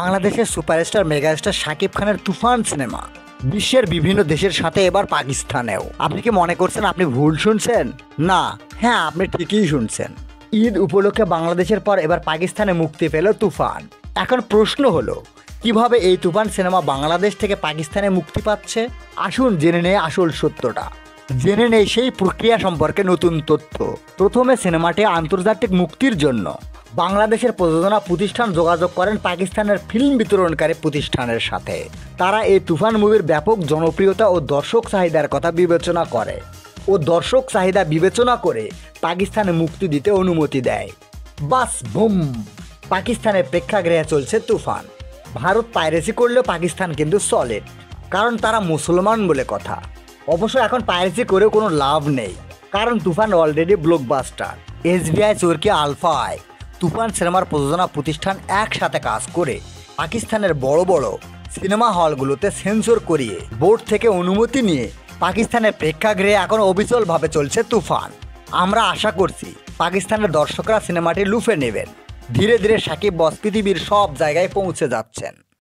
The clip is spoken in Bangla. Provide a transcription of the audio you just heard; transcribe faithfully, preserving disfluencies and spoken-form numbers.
বাংলাদেশের সুপারস্টার মেগাস্টার শাকিব খানের তুফান সিনেমা বিশ্বের বিভিন্ন দেশের সাথে এবার পাকিস্তানেও। আপনি কি মনে করছেন আপনি ভুল শুনছেন? না, হ্যাঁ, আপনি ঠিকই শুনছেন। ঈদ উপলক্ষে বাংলাদেশের পর এবার পাকিস্তানে মুক্তি পেল তুফান। এখন প্রশ্ন হলো, কিভাবে এই তুফান সিনেমা বাংলাদেশ থেকে পাকিস্তানে মুক্তি পাচ্ছে? আসুন জেনে নেই আসল সত্যটা। জেনে নেই সেই প্রক্রিয়া সম্পর্কে নতুন তথ্য। প্রথমে সিনেমাটি আন্তর্জাতিক মুক্তির জন্য বাংলাদেশের প্রযোজনা প্রতিষ্ঠান যোগাযোগ করেন পাকিস্তানের ফিল্ম বিতরণকারী প্রতিষ্ঠানের সাথে। তারা এই তুফান মুভির ব্যাপক জনপ্রিয়তা ও দর্শক চাহিদার কথা বিবেচনা করে ও দর্শক চাহিদা বিবেচনা করে পাকিস্তানে মুক্তি দিতে অনুমতি দেয়। বাস বুম, পাকিস্তানের প্রেক্ষাগৃহে চলছে তুফান। ভারত পাইরেসি করলেও পাকিস্তান কিন্তু সলিড, কারণ তারা মুসলমান বলে কথা। অবশ্য এখন পাইরেসি করেও কোনো লাভ নেই, কারণ Toofan already blockbuster. SBI, Chorki, Alpha I, Toofan সিনেমার প্রযোজনা প্রতিষ্ঠান একসাথে কাজ করে পাকিস্তানের বড় বড় সিনেমা হলগুলোতে সেন্সর করিয়ে বোর্ড থেকে অনুমতি নিয়ে পাকিস্তানের প্রেক্ষাগৃহে এখন অবিচলভাবে চলছে তুফান। আমরা আশা করছি পাকিস্তানের দর্শকরা সিনেমাটি লুফে নেবেন। ধীরে ধীরে শাকিব বস পৃথিবীর সব জায়গায় পৌঁছে যাচ্ছেন।